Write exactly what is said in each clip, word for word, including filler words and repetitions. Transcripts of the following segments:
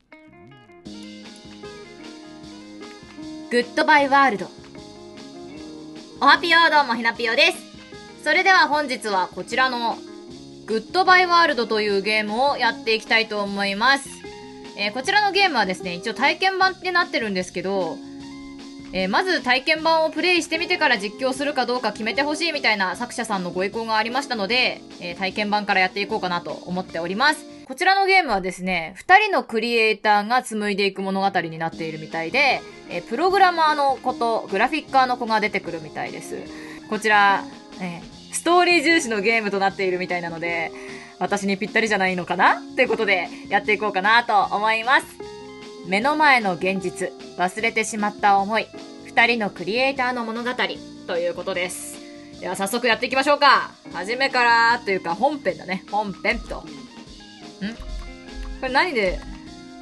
グッドバイワールド。おはぴよーどうもひなぴよです。それでは本日はこちらのグッドバイワールドというゲームをやっていきたいと思います。えー、こちらのゲームはですね、一応体験版ってなってるんですけど、えー、まず体験版をプレイしてみてから実況するかどうか決めてほしいみたいな作者さんのご意向がありましたので、えー、体験版からやっていこうかなと思っております。こちらのゲームはですね、二人のクリエイターが紡いでいく物語になっているみたいで、えー、プログラマーの子とグラフィッカーの子が出てくるみたいです。こちら、えー、ストーリー重視のゲームとなっているみたいなので、私にぴったりじゃないのかなということでやっていこうかなと思います。目の前の現実、忘れてしまった思い、二人のクリエイターの物語ということです。では早速やっていきましょうか。初めからというか本編だね。本編と。ん？これ何で？ん？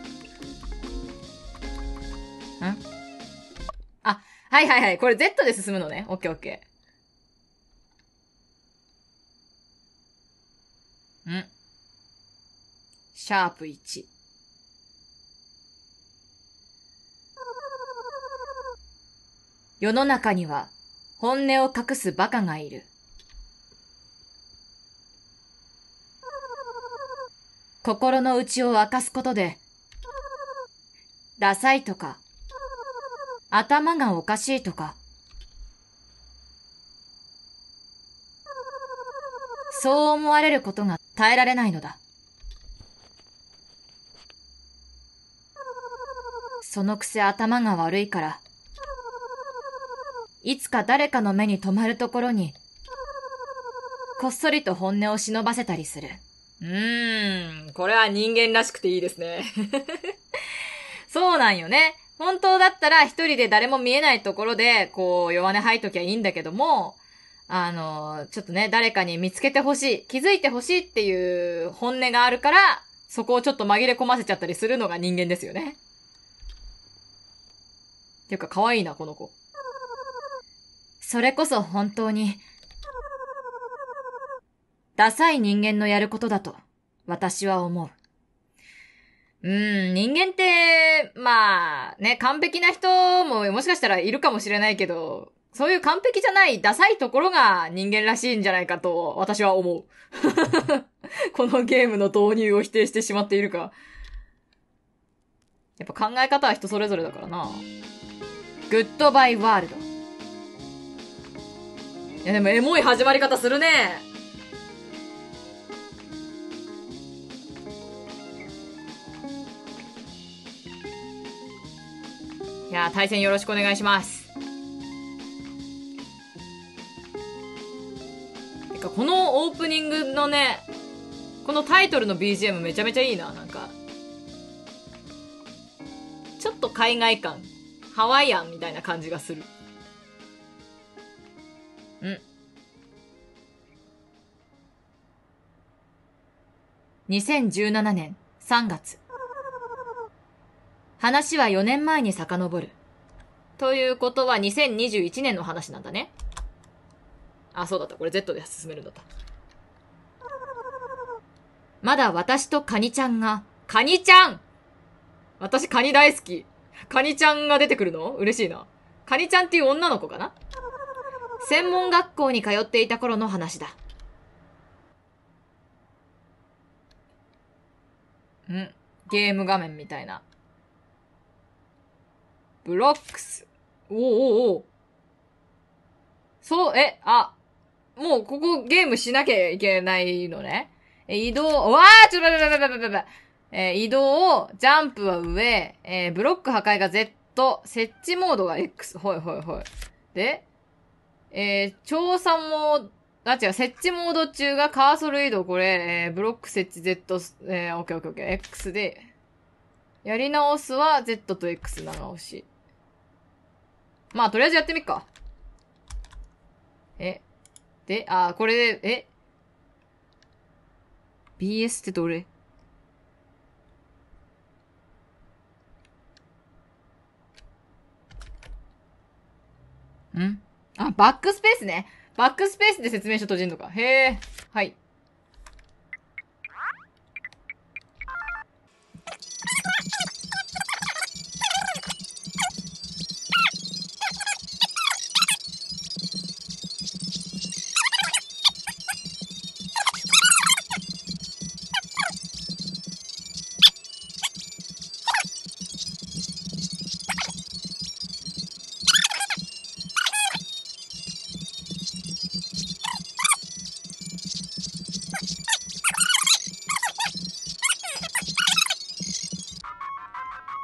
あ、はいはいはい。これ Z で進むのね。オッケーオッケー。ん？シャープいち。世の中には本音を隠すバカがいる。心の内を明かすことで、ダサいとか、頭がおかしいとか、そう思われることが耐えられないのだ。そのくせ頭が悪いから、いつか誰かの目に留まるところに、こっそりと本音を忍ばせたりする。うーん、これは人間らしくていいですね。そうなんよね。本当だったら一人で誰も見えないところで、こう、弱音吐いときゃいいんだけども、あの、ちょっとね、誰かに見つけてほしい、気づいてほしいっていう本音があるから、そこをちょっと紛れ込ませちゃったりするのが人間ですよね。っていうか、可愛いな、この子。それこそ本当に、ダサい人間のやることだと、私は思う。うーん、人間って、まあ、ね、完璧な人ももしかしたらいるかもしれないけど、そういう完璧じゃないダサいところが人間らしいんじゃないかと私は思う。このゲームの導入を否定してしまっているか。やっぱ考え方は人それぞれだからな。グッドバイワールド。いやでもエモい始まり方するね。いやー、対戦よろしくお願いします。てか、このオープニングのね、このタイトルの ビージーエム めちゃめちゃいいな、なんか。ちょっと海外感、ハワイアンみたいな感じがする。ん。にせんじゅうななねんさんがつ。話はよねんまえに遡る。ということはにせんにじゅういちねんの話なんだね。あ、そうだった。これ Z で進めるんだった。まだ私とカニちゃんが、カニちゃん私カニ大好き。カニちゃんが出てくるの？嬉しいな。カニちゃんっていう女の子かな？専門学校に通っていた頃の話だ。ん？ゲーム画面みたいな。ブロックス。おおおお。そう、え、あ、もうここゲームしなきゃいけないのね。え、移動、わーちょっと待って待って待って待って。えー、移動、ジャンプは上、えー、ブロック破壊が Z、設置モードが X。ほいほいほい。で、えー、調査も、あ、違う、設置モード中がカーソル移動、これ、えー、ブロック設置 Z、えー、オッケーオッケーオッケー、X で、やり直すは Z と X 長押し。まあ、とりあえずやってみっか。え、で、あ、これで、え ビーエス ってどれ？ん？あ、バックスペースね。バックスペースで説明書閉じんのか。へえ。はい。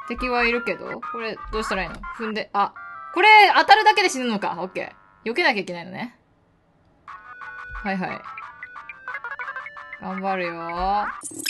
敵はいるけど、これどうしたらいいの？踏んで、あ、これ当たるだけで死ぬのか。オッケー。避けなきゃいけないのね。はいはい。頑張るよー。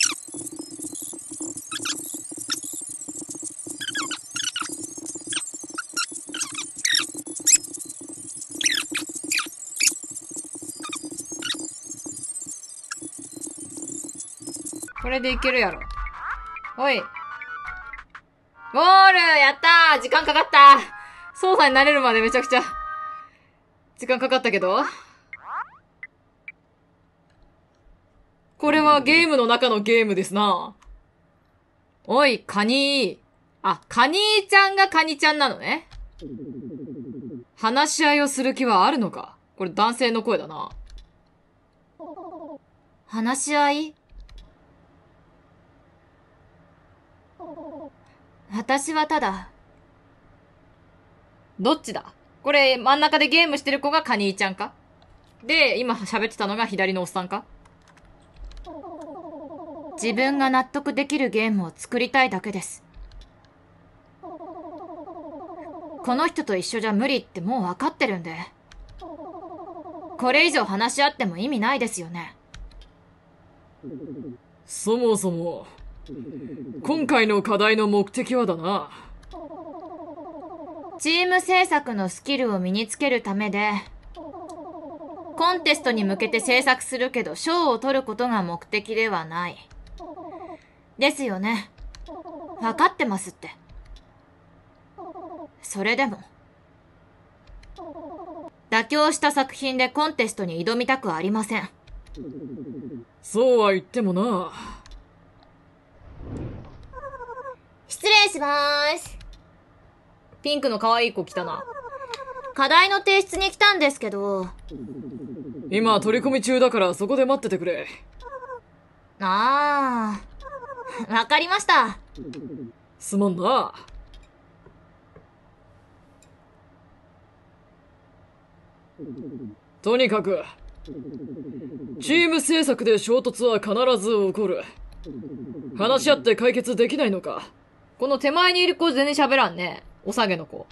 これでいけるやろ。おい。ゴールやったー時間かかった操作に慣れるまでめちゃくちゃ、時間かかったけど。これはゲームの中のゲームですな。おい、カニー。あ、カニーちゃんがカニちゃんなのね。話し合いをする気はあるのか？これ男性の声だな。話し合い？私はただ。どっちだ？これ真ん中でゲームしてる子がカニーちゃんか？で、今喋ってたのが左のおっさんか？自分が納得できるゲームを作りたいだけです。この人と一緒じゃ無理ってもう分かってるんで。これ以上話し合っても意味ないですよね。 そもそも、今回の課題の目的はだな。 チーム制作のスキルを身につけるためで、コンテストに向けて制作するけど賞を取ることが目的ではない。ですよね。分かってますって。それでも、妥協した作品でコンテストに挑みたくありません。 そうは言ってもな。 失礼しまーす。ピンクの可愛い子来たな。課題の提出に来たんですけど。 今取り込み中だからそこで待っててくれ。 ああ、わかりました。 すまんな。とにかく、チーム制作で衝突は必ず起こる。話し合って解決できないのか？ この手前にいる子全然喋らんね。お下げの子。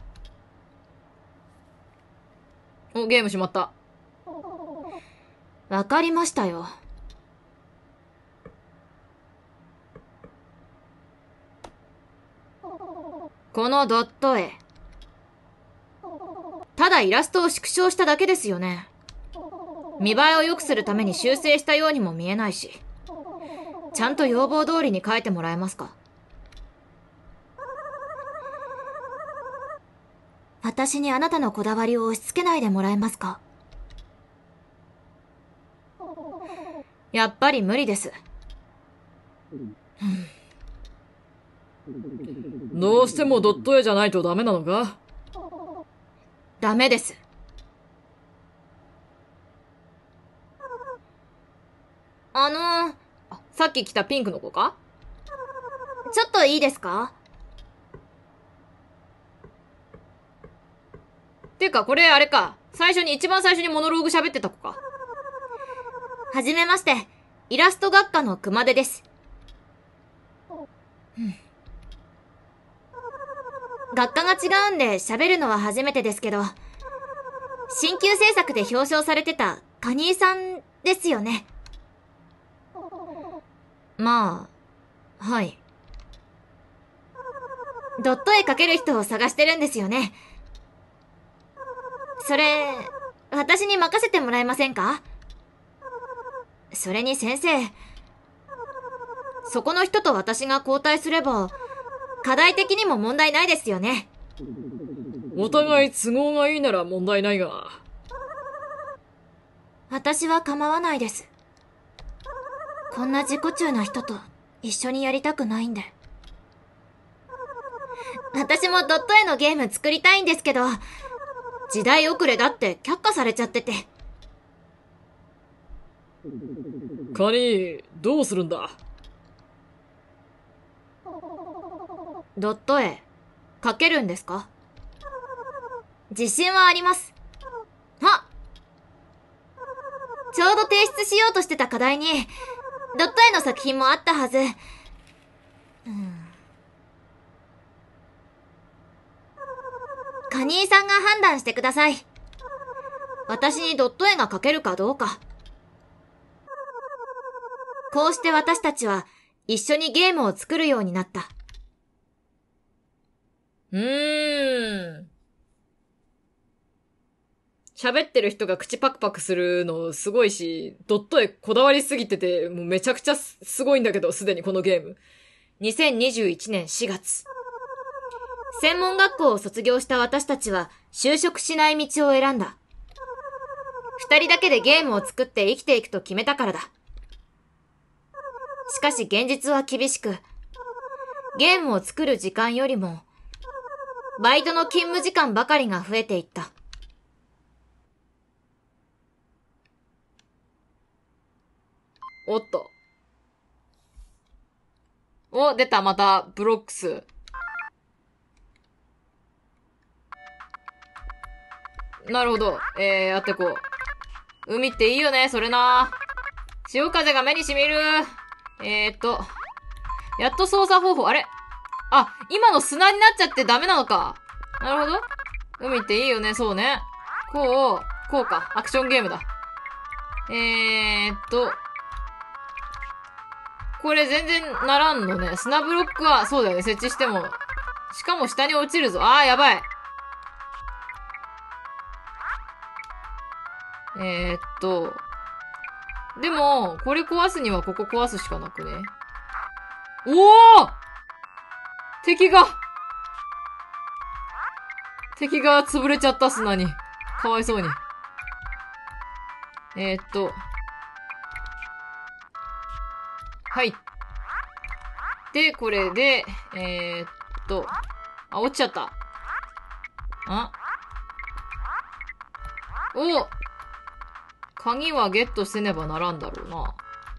お、ゲームしまった。わかりましたよ。このドット絵。ただイラストを縮小しただけですよね。見栄えを良くするために修正したようにも見えないし。ちゃんと要望通りに描いてもらえますか？私にあなたのこだわりを押し付けないでもらえますか？やっぱり無理です。 どうしてもドット絵じゃないとダメなのか？ ダメです。あのー、あ、さっき来たピンクの子か？ちょっといいですか？ていうか、これあれか。最初に、一番最初にモノローグ喋ってた子か。はじめまして。イラスト学科の熊手です。うん、学科が違うんで喋るのは初めてですけど、新旧制作で表彰されてたカニーさんですよね。まあ、はい。ドット絵描ける人を探してるんですよね。それ、私に任せてもらえませんか？それに先生、そこの人と私が交代すれば、課題的にも問題ないですよね。 お互い都合がいいなら問題ないが。 私は構わないです。こんな自己中な人と一緒にやりたくないんで。私もドット絵のゲーム作りたいんですけど、時代遅れだって却下されちゃってて。 カニ、どうするんだ？ ドット絵、描けるんですか？自信はあります。あ！ちょうど提出しようとしてた課題に、ドット絵の作品もあったはず。うん、 カニーさんが判断してください。私にドット絵が描けるかどうか。こうして私たちは一緒にゲームを作るようになった。 うーん。喋ってる人が口パクパクするのすごいし、ドット絵こだわりすぎてて、もうめちゃくちゃすすごいんだけど、すでにこのゲーム。 にせんにじゅういちねんしがつ。専門学校を卒業した私たちは就職しない道を選んだ。二人だけでゲームを作って生きていくと決めたからだ。しかし現実は厳しく、ゲームを作る時間よりも、バイトの勤務時間ばかりが増えていった。 おっと。お、出た、また、ブロックス。なるほど。えー、やってこう。海っていいよね、それな。潮風が目に染みる。えーっと。やっと操作方法、あれあ、今の砂になっちゃってダメなのか。なるほど。海っていいよね、そうね。こう、こうか。アクションゲームだ。えーっと。これ全然ならんのね。砂ブロックは、そうだよね、設置しても。しかも下に落ちるぞ。あー、やばい。えー、っと。でも、これ壊すにはここ壊すしかなくね。おー敵が敵が潰れちゃった砂に。かわいそうに。えー、っと。はい。で、これで、えー、っと。あ、落ちちゃった。あお鍵はゲットせねばならんだろうな。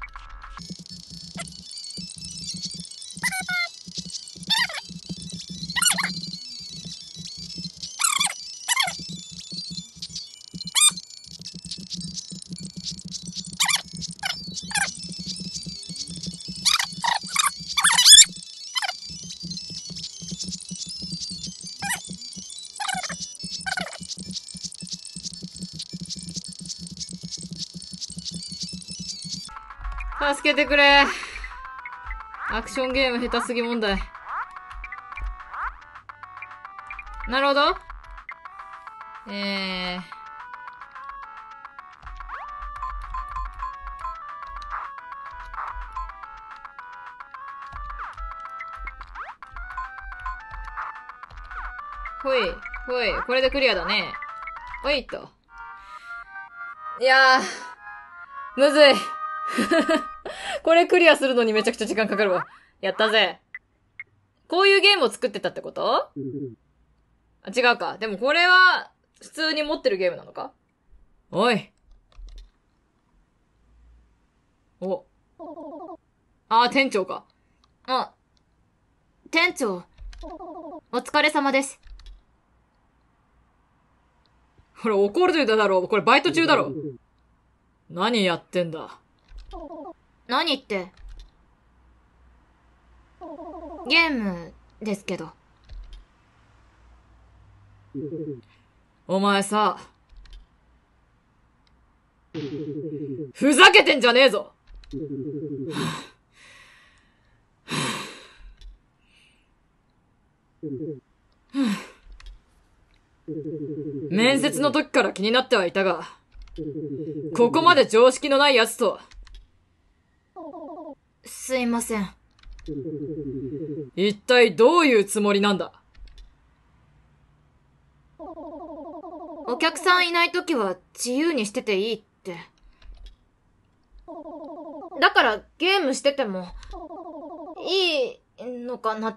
助けてくれ。アクションゲーム下手すぎ問題。なるほど。えー。ほい、ほい、これでクリアだね。ほいっと。いやー、むずい。これクリアするのにめちゃくちゃ時間かかるわ。やったぜ。こういうゲームを作ってたってこと？あ、違うか。でもこれは、普通に持ってるゲームなのか？おい。お。あ、店長か。 あ、店長。お疲れ様です。 これ怒るだろう。これバイト中だろ。何やってんだ。 何って。ゲームですけど。 お前さ、ふざけてんじゃねえぞ。面接の時から気になってはいたが、ここまで常識のない奴と。 すいません。 一体どういうつもりなんだ？ お客さんいない時は自由にしてていいって。だからゲームしててもいいのかなって。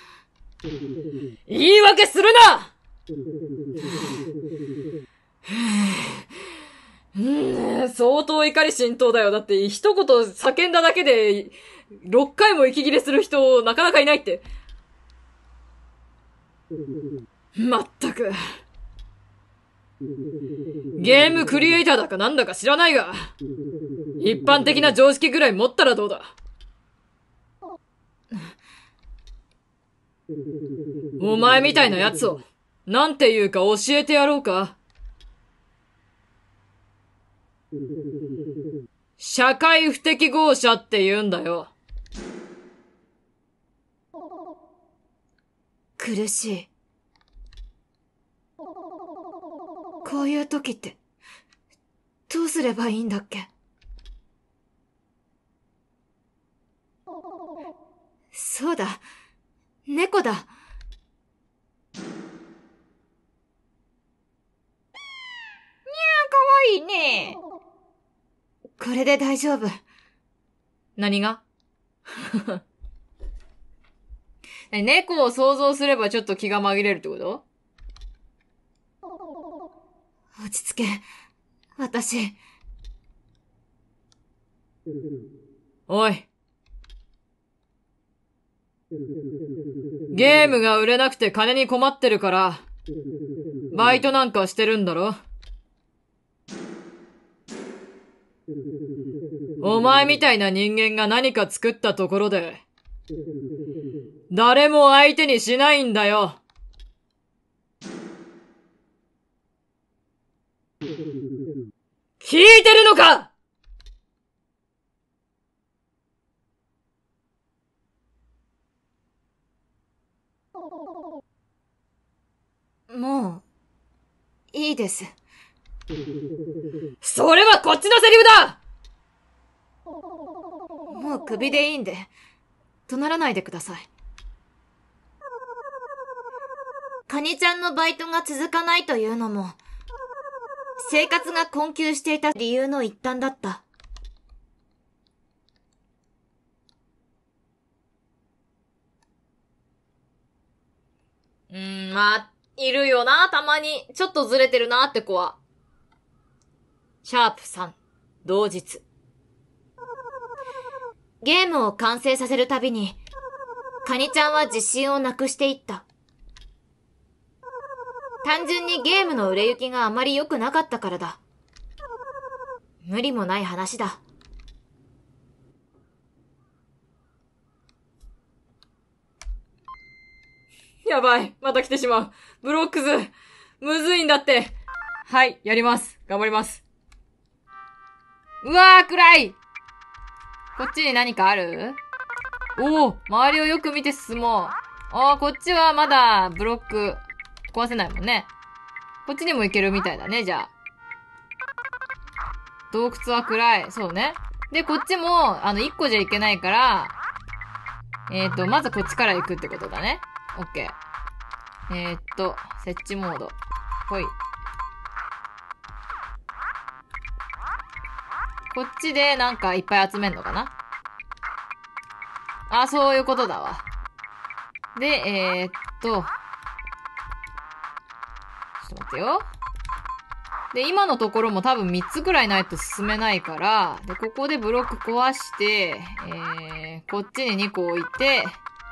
言い訳するな！うん、相当怒り心頭だよ。だって一言叫んだだけでろっかいも息切れする人なかなかいないって。まったく。ゲームクリエイターだかなんだか知らないが、一般的な常識ぐらい持ったらどうだ。お前みたいな奴をなんて言うか教えてやろうか。社会不適合者って言うんだよ。 苦しい。こういう時って、どうすればいいんだっけ？そうだ。猫だ。にゃー、かわいいね。これで大丈夫。 何が猫を想像すればちょっと気が紛れるってこと？ 落ち着け。私。 おい。ゲームが売れなくて金に困ってるから、バイトなんかしてるんだろ？お前みたいな人間が何か作ったところで、誰も相手にしないんだよ。聞いてるのか？ もう、いいです。 それはこっちのセリフだ！ もうクビでいいんで、怒鳴らないでください。カニちゃんのバイトが続かないというのも、生活が困窮していた理由の一端だった。 うーん、まあ、いるよな、たまに。ちょっとずれてるなって子は。シャープさん、同日。 ゲームを完成させるたびに、カニちゃんは自信をなくしていった。単純にゲームの売れ行きがあまり良くなかったからだ。無理もない話だ。 やばい。また来てしまう。ブロックズ。むずいんだって。はい、やります。頑張ります。うわー、暗い。こっちに何かある？おお、周りをよく見て進もう。あー、こっちはまだブロック壊せないもんね。こっちにも行けるみたいだね、じゃあ。洞窟は暗い。そうね。で、こっちも、あの、一個じゃいけないから、えっと、まずこっちから行くってことだね。オッケー。えー、っと、設置モード。ほい。こっちでなんかいっぱい集めんのかな？あ、そういうことだわ。で、えー、っと、ちょっと待ってよ。で、今のところも多分みっつくらいないと進めないから、で、ここでブロック壊して、えー、こっちににこ置いて、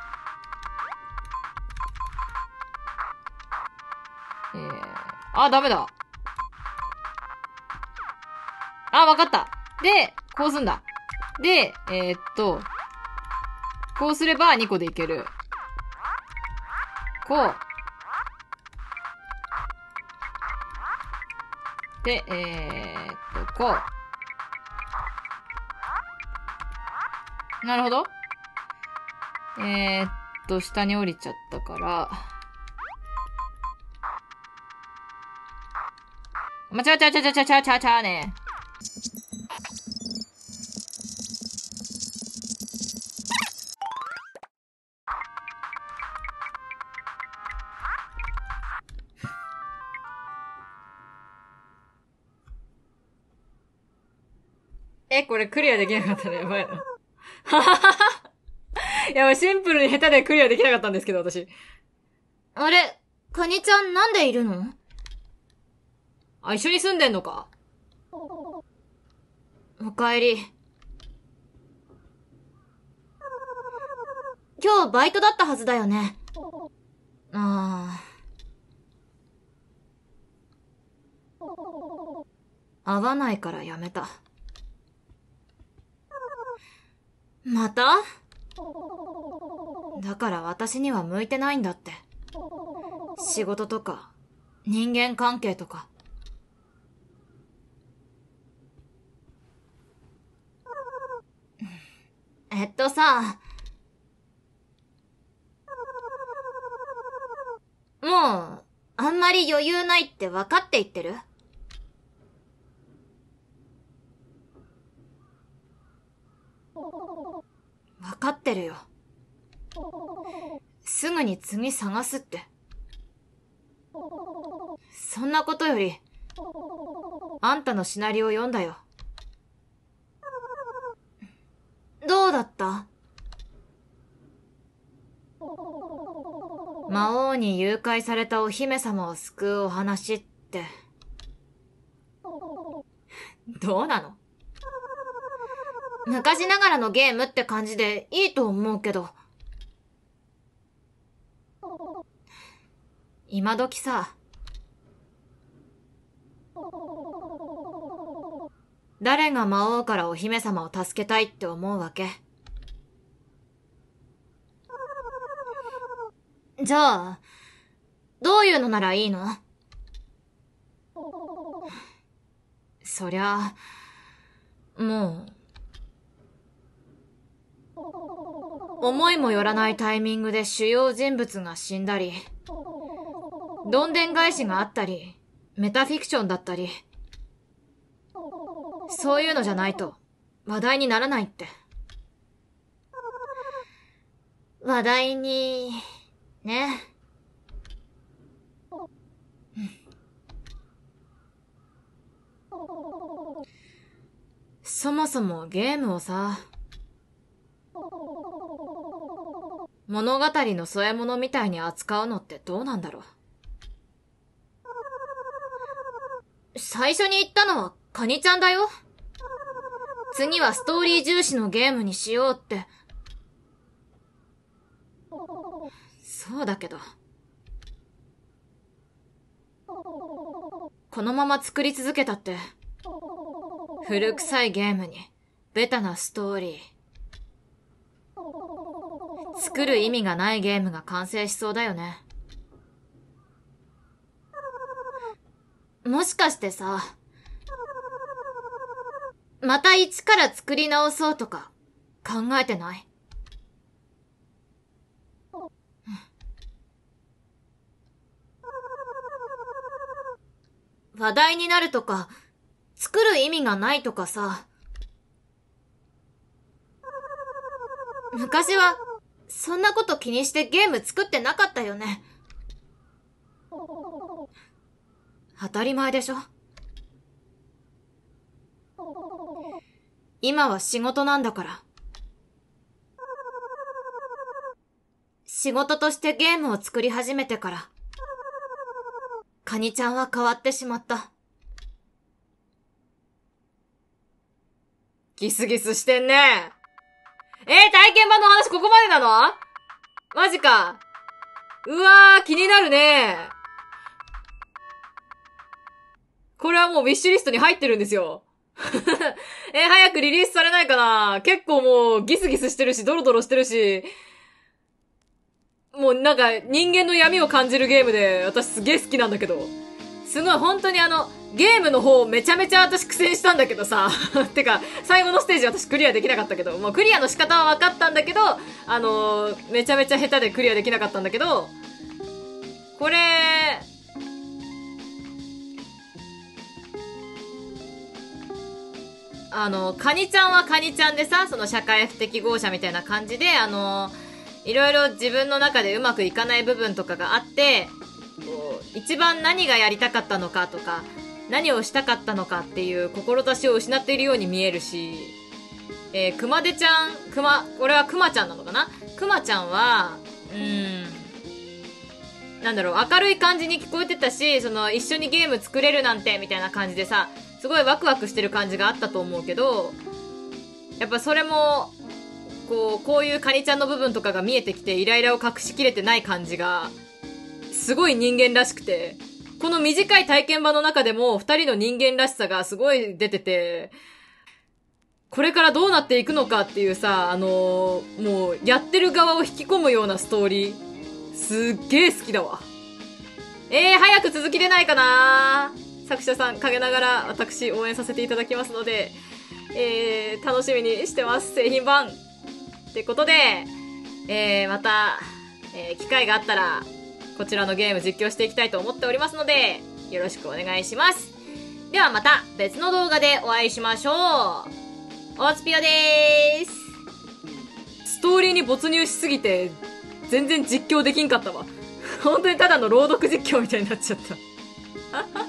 えー、あ、ダメだ。あ、わかった。で、こうすんだ。で、えー、っと、こうすればにこでいける。こう。で、えー、っと、こう。なるほど。えー、っと、下に降りちゃったから。ま、ちゃちゃちゃちゃちゃちゃちゃちゃね。え、これクリアできなかったね。やばいな。はははは。いや、シンプルに下手でクリアできなかったんですけど、私。 あれ、カニちゃんなんでいるの？ あ、一緒に住んでんのか？ おかえり。今日バイトだったはずだよね。ああ。合わないからやめた。また？だから私には向いてないんだって。 仕事とか、人間関係とか。えっとさ、もう、あんまり余裕ないって分かって言ってる？分かってるよ。すぐに次探すって。そんなことより、あんたのシナリオ読んだよ。どうだった？魔王に誘拐されたお姫様を救うお話って。どうなの？昔ながらのゲームって感じでいいと思うけど。今時さ、誰が魔王からお姫様を助けたいって思うわけ？じゃあ、どういうのならいいの？そりゃ、もう、思いもよらないタイミングで主要人物が死んだり、どんでん返しがあったり、メタフィクションだったり、そういうのじゃないと話題にならないって。話題に、ね。そもそもゲームをさ、物語の添え物みたいに扱うのってどうなんだろう。最初に言ったのはカニちゃんだよ。次はストーリー重視のゲームにしようって。そうだけど、このまま作り続けたって、古臭いゲームにベタなストーリー、作る意味がないゲームが完成しそうだよね。もしかしてさ、また一から作り直そうとか考えてない？話題になるとか、作る意味がないとかさ。昔は、そんなこと気にしてゲーム作ってなかったよね。当たり前でしょ。今は仕事なんだから。仕事としてゲームを作り始めてから、カニちゃんは変わってしまった。ギスギスしてんね。えー、体験版の話ここまでなの？マジか。うわー、気になるね。これはもうウィッシュリストに入ってるんですよ。えー、早くリリースされないかな？結構もうギスギスしてるし、ドロドロしてるし、もうなんか人間の闇を感じるゲームで私すげえ好きなんだけど。すごい本当にあの、ゲームの方めちゃめちゃ私苦戦したんだけどさ。てか、最後のステージ私クリアできなかったけど、もうクリアの仕方は分かったんだけど、あのー、めちゃめちゃ下手でクリアできなかったんだけど、これ、あの、カニちゃんはカニちゃんでさ、その社会不適合者みたいな感じで、あのー、いろいろ自分の中でうまくいかない部分とかがあって、こう一番何がやりたかったのかとか、何をしたかったのかっていう志を失っているように見えるし、えー、くまでちゃん、くま、俺はくまちゃんなのかな？くまちゃんは、うーん、なんだろう、明るい感じに聞こえてたし、その、一緒にゲーム作れるなんて、みたいな感じでさ、すごいワクワクしてる感じがあったと思うけど、やっぱそれも、こう、こういうカニちゃんの部分とかが見えてきて、イライラを隠しきれてない感じが、すごい人間らしくて、この短い体験版の中でも二人の人間らしさがすごい出てて、これからどうなっていくのかっていうさ、あのー、もうやってる側を引き込むようなストーリー、すっげー好きだわ。 えー、早く続き出ないかな。作者さん陰ながら私応援させていただきますので、えー、楽しみにしてます。製品版。ってことで、えー、また、えー、機会があったら、こちらのゲーム実況していきたいと思っておりますので、よろしくお願いします。ではまた別の動画でお会いしましょう。おつぴよでーす。ストーリーに没入しすぎて、全然実況できんかったわ。本当にただの朗読実況みたいになっちゃった。